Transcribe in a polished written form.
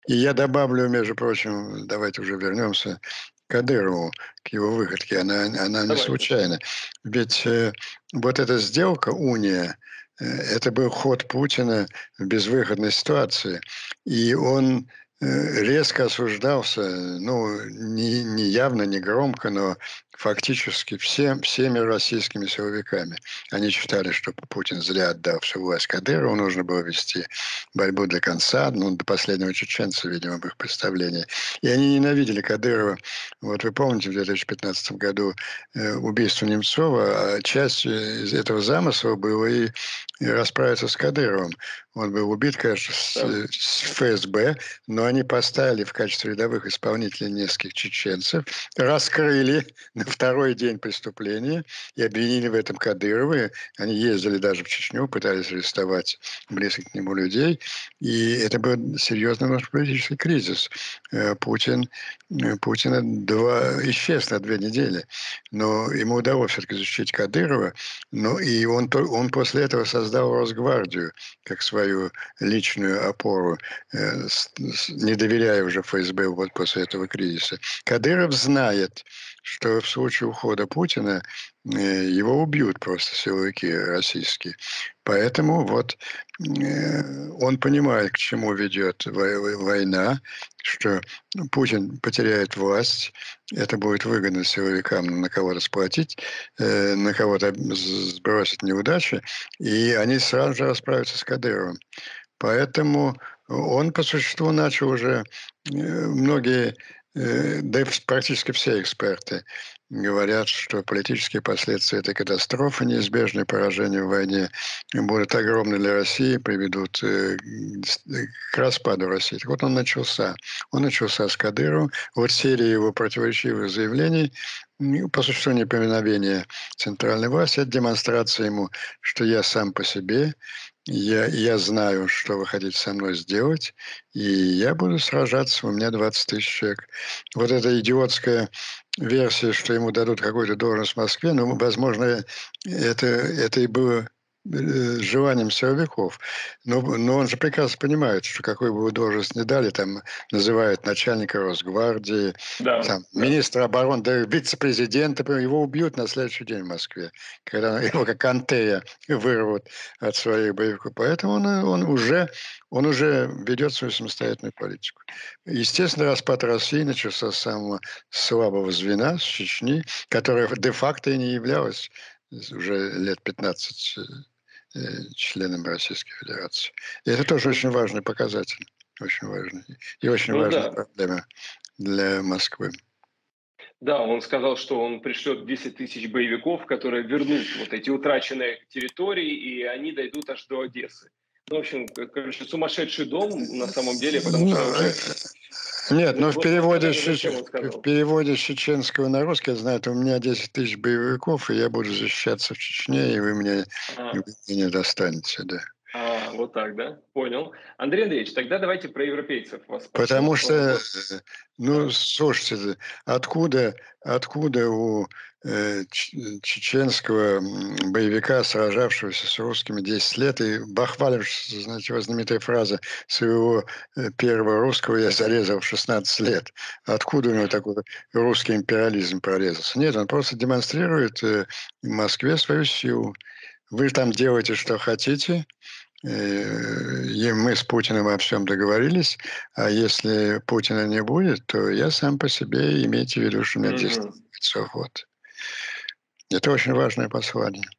И я добавлю, между прочим, давайте уже вернемся к Кадырову, к его выходке. Она не Давайте. случайна. Ведь вот эта сделка, уния, это был ход Путина в безвыходной ситуации. И он резко осуждался, ну, не явно, не громко, но фактически всеми российскими силовиками. Они считали, что Путин зря отдал всю власть Кадырову, нужно было вести борьбу до конца, ну, до последнего чеченца, видимо, в их представлении. И они ненавидели Кадырова. Вот вы помните, в 2015 году убийство Немцова, а часть из этого замысла было и расправиться с Кадыровым. Он был убит, конечно, Так. с ФСБ, но они поставили в качестве рядовых исполнителей нескольких чеченцев, раскрыли на второй день преступления и обвинили в этом Кадырова. Они ездили даже в Чечню, пытались арестовать близких к нему людей. И это был серьезный внутриполитический кризис. Путин исчез на 2 недели. Но ему удалось все-таки защитить Кадырова. Но и он после этого создал Росгвардию как свою личную опору, не доверяя уже ФСБ вот после этого кризиса. Кадыров знает, что в случае ухода Путина его убьют просто силовики российские. Поэтому вот он понимает, к чему ведет война, что Путин потеряет власть, это будет выгодно силовикам на кого-то сплотить, на кого-то сбросить неудачи, и они сразу же расправятся с Кадыровым. Поэтому он по существу начал уже многие, да и практически все эксперты говорят, что политические последствия этой катастрофы, неизбежное поражение в войне, будут огромны для России, приведут к распаду России. Так вот он начался. Он начался с Кадырова. Вот серия его противоречивых заявлений, по существу неповиновения центральной власти, это демонстрация ему, что я сам по себе, я знаю, что вы хотите со мной сделать, и я буду сражаться, у меня 20 тысяч человек. Вот эта идиотская версия, что ему дадут какую-то должность в Москве, ну, возможно, это и было желанием силовиков. Но он же прекрасно понимает, что какую бы вы должность ни дали, там называют начальника Росгвардии, Да, там, да. министра обороны, да, вице-президента, его убьют на следующий день в Москве, когда его как Антея вырвут от своих боевиков. Поэтому он уже ведет свою самостоятельную политику. Естественно, распад России начался с самого слабого звена, с Чечни, которая де-факто и не являлась уже лет 15 членом Российской Федерации. И это тоже очень важный показатель, очень важный. И очень Ну важная да. проблема для Москвы. Да, он сказал, что он пришлет 10 тысяч боевиков, которые вернут вот эти утраченные территории, и они дойдут аж до Одессы. Ну, в общем, короче, сумасшедший дом на самом деле, потому Ну, что уже... нет, но Вот понятно, зачем он в сказал. переводе с чеченского на русский, я знаю, у меня 10 тысяч боевиков, и я буду защищаться в Чечне, и вы А, меня не достанете, да. вот так, да? Понял. Андрей Андреевич, тогда давайте про европейцев вас спрошу. Потому что, Вот, ну, да. слушайте, откуда у чеченского боевика, сражавшегося с русскими 10 лет, и бахвалившегося, значит, его знаменитая фраза своего первого русского я зарезал в 16 лет. Откуда у него такой русский империализм прорезался? Нет, он просто демонстрирует Москве свою силу. Вы там делаете, что хотите, и мы с Путиным о всем договорились, а если Путина не будет, то я сам по себе, имейте в виду, что у меня 10 Мгм. лицо. Вот. Это очень важное послание.